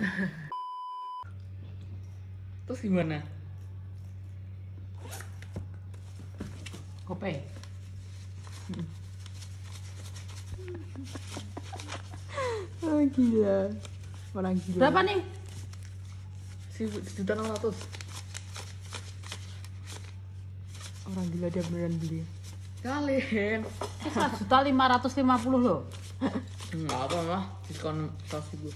Terus gimana? Gopay. Oh, gila. Orang gila. Berapa nih? 1.600.000. Orang gila dia beneran beli. Kalian 1.550.000 loh. nggak apa mah, diskon 100.000.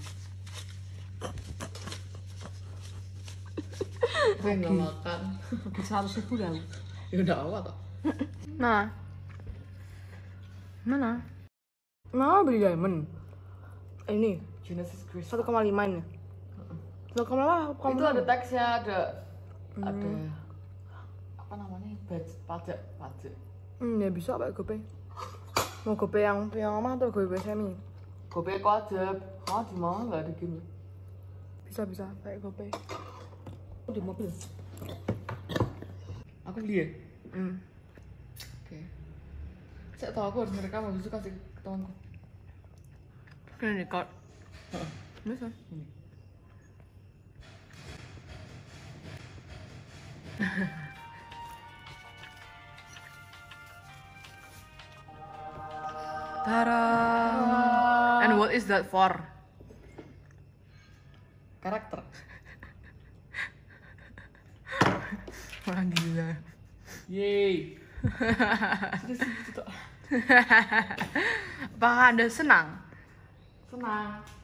Gue nggak makan. 100.000 dah. Ya udah apa toh? Nah. Mana? Mau beli diamond. Ini Genesis Grace. 1,5 ini. 1,5 Itu ada teksnya, ada apa namanya? Pajak. Ya bisa pakai GoPay. Mau GoPay yang apa atau GoPay semi? Gopay kok aja. Di mana nggak ada gini? Bisa pakai GoPay. Di mobil. Aku beli ya? Oke. Saya tahu aku harus ngerekam, habis itu kasih ke temanku. Kena record. Bisa. Ini. Tada. And what is that for? Karakter. Orang gila. Yeay. Sudah. Apakah Anda senang? Senang.